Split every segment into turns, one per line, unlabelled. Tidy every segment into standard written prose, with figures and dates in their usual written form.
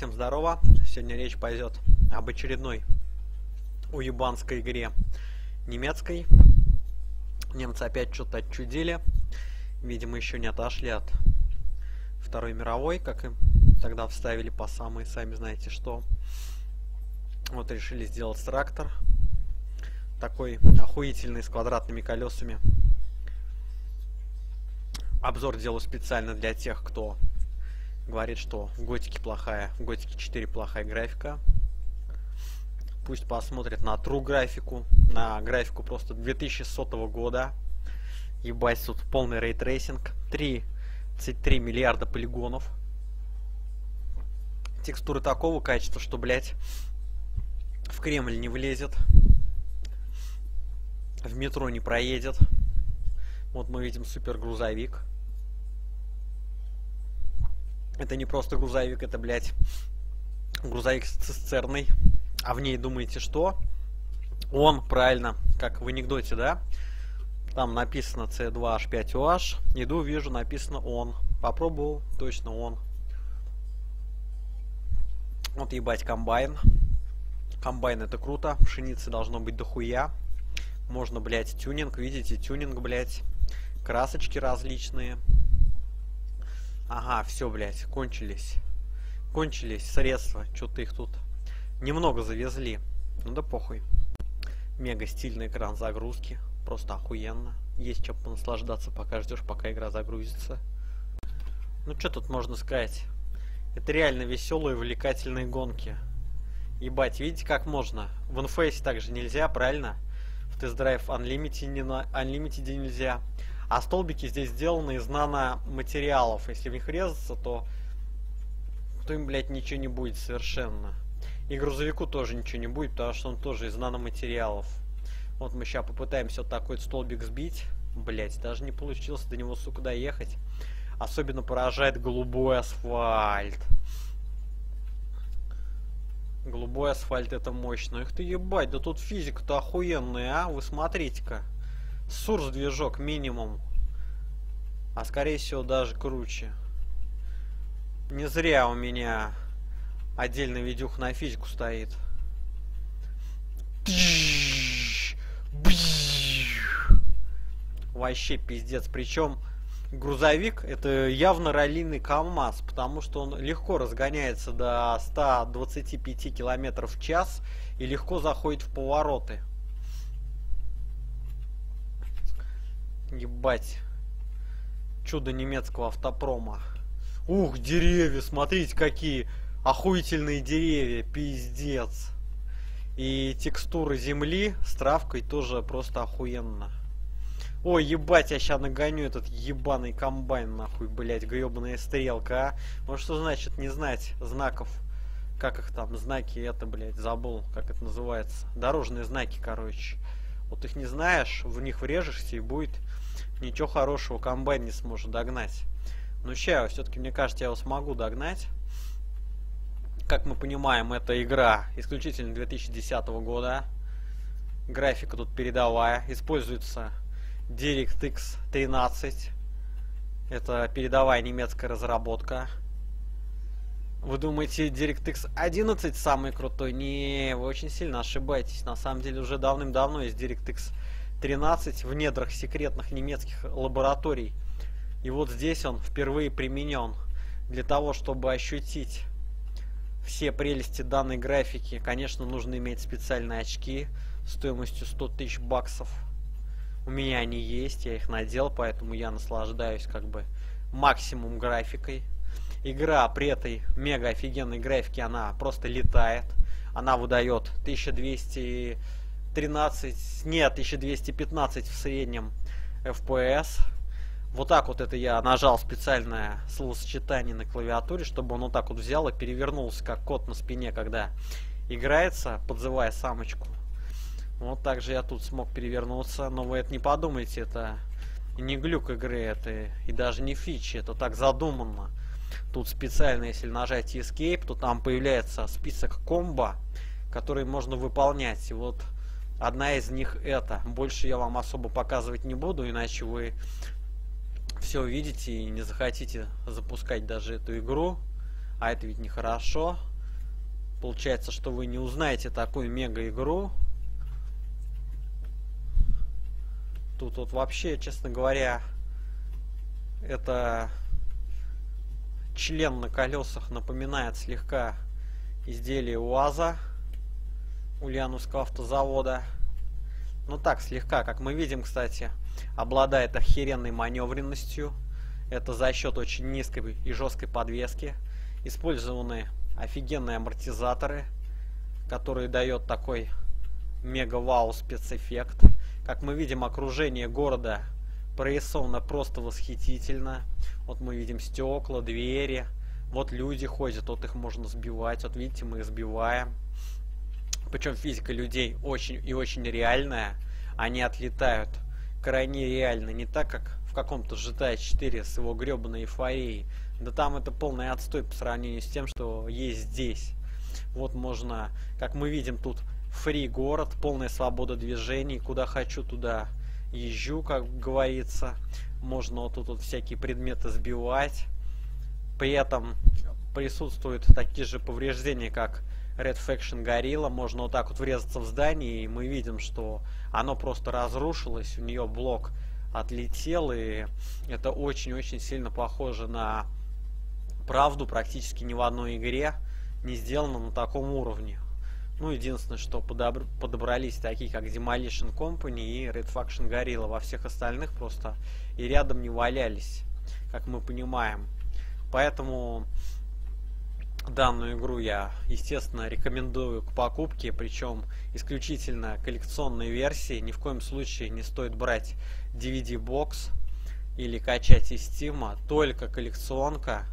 всем здорово. Сегодня речь пойдет об очередной уебанской игре немецкой. Немцы опять что-то отчудили. Видимо, еще не отошли от Второй мировой, как им тогда вставили по самые, сами знаете что. Вот решили сделать трактор. Такой охуительный, с квадратными колесами. Обзор делаю специально для тех, кто говорит, что в Готике плохая, в Готике 4 плохая графика. Пусть посмотрят на true графику, на графику просто 2100 года. Ебать, тут полный рейтрейсинг. 33 миллиарда полигонов. Текстуры такого качества, что, блять, в Кремль не влезет. В метро не проедет. Вот мы видим супергрузовик. Это не просто грузовик, это, блядь, грузовик с цистерной. А в ней думаете что? Он, правильно, как в анекдоте, да? Там написано C2H5OH. Иду, вижу, написано он. Попробовал, точно он. Вот ебать комбайн. Комбайн это круто. Пшеницы должно быть дохуя. Можно, блядь, тюнинг. Видите, тюнинг, блядь. Красочки различные. Ага, все, блядь, кончились. Кончились средства. Что-то их тут немного завезли. Ну да похуй. Мега стильный экран загрузки. Просто охуенно. Есть чем понаслаждаться, пока ждешь, пока игра загрузится. Ну что тут можно сказать? Это реально веселые, увлекательные гонки. Ебать, видите, как можно? В Inface также нельзя, правильно? В Test Drive Unlimited нельзя. А столбики здесь сделаны из наноматериалов. Если в них резаться, то им, блядь, ничего не будет совершенно. И грузовику тоже ничего не будет, потому что он тоже из наноматериалов. Вот мы сейчас попытаемся вот такой столбик сбить. Блядь, даже не получилось до него, сука, доехать. Особенно поражает голубой асфальт. Голубой асфальт это мощно. Их ты ебать, да тут физика-то охуенная, а? Вы смотрите-ка. Сурс движок минимум. А скорее всего даже круче. Не зря у меня отдельный видюх на физику стоит. Вообще пиздец. Причем грузовик это явно раллийный КамАЗ, потому что он легко разгоняется до 125 км в час и легко заходит в повороты. Ебать. Чудо немецкого автопрома. Ух, деревья, смотрите, какие охуительные деревья, пиздец. И текстуры земли с травкой тоже просто охуенно. Ой, ебать, я сейчас нагоню этот ебаный комбайн, нахуй, блять, гребаная стрелка, а. Вот что значит не знать знаков. Как их там, знаки это, блять, забыл, как это называется. Дорожные знаки, короче. Вот их не знаешь, в них врежешься и будет ничего хорошего, комбайн не сможет догнать. Но сейчас, все-таки, мне кажется, я его смогу догнать. Как мы понимаем, эта игра исключительно 2010 года. Графика тут передовая. Используется DirectX 13. Это передовая немецкая разработка. Вы думаете, DirectX 11 самый крутой? Не, вы очень сильно ошибаетесь. На самом деле уже давным-давно есть DirectX 13 в недрах секретных немецких лабораторий. И вот здесь он впервые применен для того, чтобы ощутить все прелести данной графики. Конечно, нужно иметь специальные очки стоимостью 100 тысяч баксов. У меня они есть, я их надел, поэтому я наслаждаюсь как бы максимум графикой. Игра при этой мега офигенной графике, она просто летает. Она выдает 1213, нет, 1215 в среднем FPS. Вот так вот это я нажал специальное словосочетание на клавиатуре, чтобы он вот так вот взял и перевернулся, как кот на спине, когда играется, подзывая самочку. Вот так же я тут смог перевернуться, но вы это не подумайте, это не глюк игры, это и даже не фичи, это так задумано. Тут специально, если нажать Escape, то там появляется список комбо, которые можно выполнять. И вот одна из них это. Больше я вам особо показывать не буду, иначе вы все увидите и не захотите запускать даже эту игру. А это ведь нехорошо. Получается, что вы не узнаете такую мега-игру. Тут вот вообще, честно говоря, это член на колесах напоминает слегка изделие УАЗа, Ульяновского автозавода. Ну так, слегка, как мы видим, кстати, обладает охеренной маневренностью. Это за счет очень низкой и жесткой подвески. Использованы офигенные амортизаторы, которые дают такой мега-вау спецэффект. Как мы видим, окружение города прорисовано просто восхитительно. Вот мы видим стекла, двери. Вот люди ходят, вот их можно сбивать. Вот видите, мы их сбиваем. Причем физика людей очень и очень реальная. Они отлетают крайне реально. Не так, как в каком-то GTA 4 с его гребаной эйфорией. Да там это полный отстой по сравнению с тем, что есть здесь. Вот можно, как мы видим, тут фри город, полная свобода движений. Куда хочу, туда езжу, как говорится. Можно вот тут вот всякие предметы сбивать. При этом присутствуют такие же повреждения, как Red Faction Gorilla. Можно вот так вот врезаться в здание, и мы видим, что оно просто разрушилось. У нее блок отлетел, и это очень-очень сильно похоже на правду. Практически ни в одной игре не сделано на таком уровне. Ну, единственное, что подобрались такие, как Demolition Company и Red Faction Gorilla. Во всех остальных просто и рядом не валялись, как мы понимаем. Поэтому данную игру я, естественно, рекомендую к покупке, причем исключительно коллекционной версии. Ни в коем случае не стоит брать DVD-бокс или качать из Steam, только коллекционка,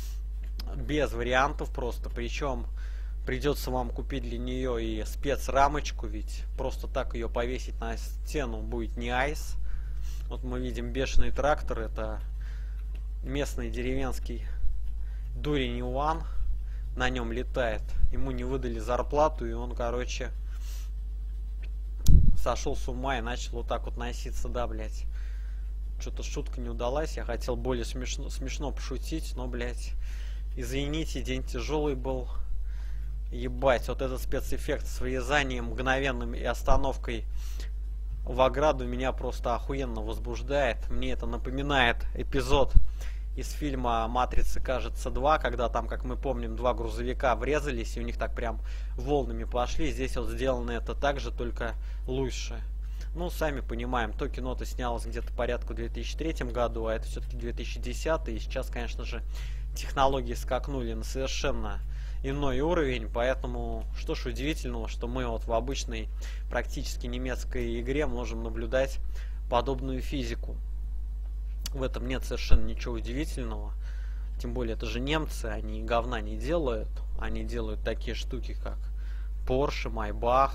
без вариантов просто. Причем придется вам купить для нее и спецрамочку, ведь просто так ее повесить на стену будет не айс. Вот мы видим бешеный трактор, это местный деревенский дурень Иван. На нем летает. Ему не выдали зарплату, и он, короче, сошел с ума и начал вот так вот носиться, да, блять. Что-то шутка не удалась. Я хотел более смешно пошутить, но, блять, извините, день тяжелый был. Ебать, вот этот спецэффект с вырезанием мгновенным и остановкой в ограду меня просто охуенно возбуждает. Мне это напоминает эпизод из фильма «Матрица, кажется, 2», когда там, как мы помним, два грузовика врезались, и у них так прям волнами пошли. Здесь вот сделано это так же, только лучше. Ну, сами понимаем, то кино-то снялось где-то порядка в 2003 году, а это все-таки 2010, и сейчас, конечно же, технологии скакнули на совершенно иной уровень, поэтому что ж удивительного, что мы вот в обычной практически немецкой игре можем наблюдать подобную физику. В этом нет совершенно ничего удивительного. Тем более это же немцы, они говна не делают. Они делают такие штуки, как Porsche, Maybach,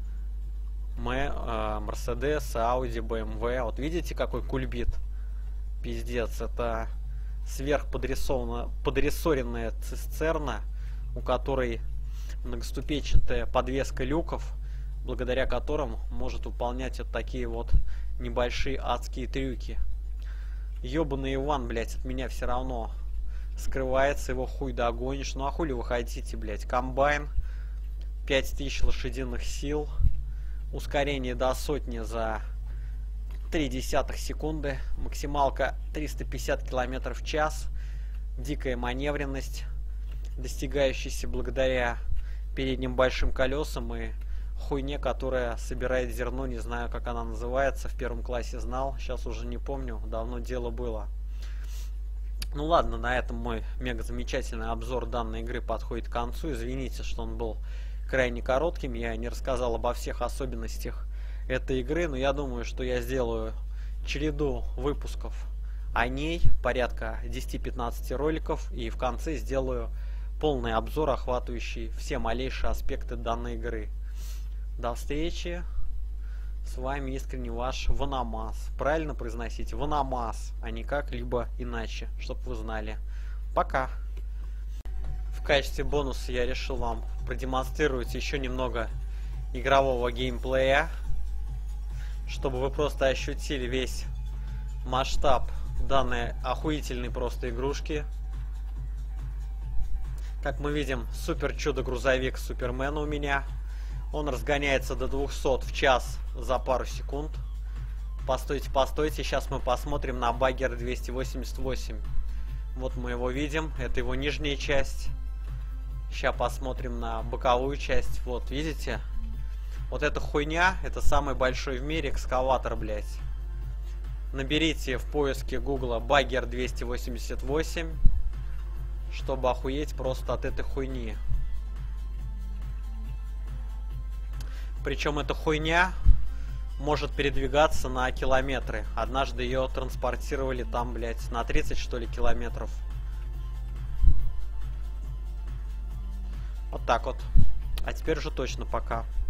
Mercedes, Audi, BMW. Вот видите, какой кульбит? Пиздец, это сверхподрессоренная цистерна, у которой многоступенчатая подвеска люков, благодаря которым может выполнять вот такие вот небольшие адские трюки. Ёбаный Иван, блять, от меня все равно скрывается, его хуй догонишь. Ну а хули вы хотите, блять? Комбайн, 5000 лошадиных сил, ускорение до сотни за 0,3 секунды, максималка 350 км в час, дикая маневренность, достигающаяся благодаря передним большим колесам и хуйне, которая собирает зерно, не знаю, как она называется, в первом классе знал, сейчас уже не помню, давно дело было. Ну ладно, на этом мой мега замечательный обзор данной игры подходит к концу. Извините, что он был крайне коротким, я не рассказал обо всех особенностях этой игры, но я думаю, что я сделаю череду выпусков о ней, порядка 10-15 роликов, и в конце сделаю полный обзор, охватывающий все малейшие аспекты данной игры. До встречи. С вами искренне ваш Ванамас. Правильно произносите? Ванамас, а не как-либо иначе, чтобы вы знали. Пока. В качестве бонуса я решил вам продемонстрировать еще немного игрового геймплея, чтобы вы просто ощутили весь масштаб данной охуительной просто игрушки. Как мы видим, супер чудо-грузовик Супермена у меня. Он разгоняется до 200 в час за пару секунд. Постойте, постойте, сейчас мы посмотрим на Баггер 288. Вот мы его видим, это его нижняя часть. Сейчас посмотрим на боковую часть. Вот, видите? Вот эта хуйня, это самый большой в мире экскаватор, блядь. Наберите в поиске гугла Баггер 288, чтобы охуеть просто от этой хуйни. Причем эта хуйня может передвигаться на километры. Однажды ее транспортировали там, блядь, на 30, что ли, километров. Вот так вот. А теперь уже точно пока.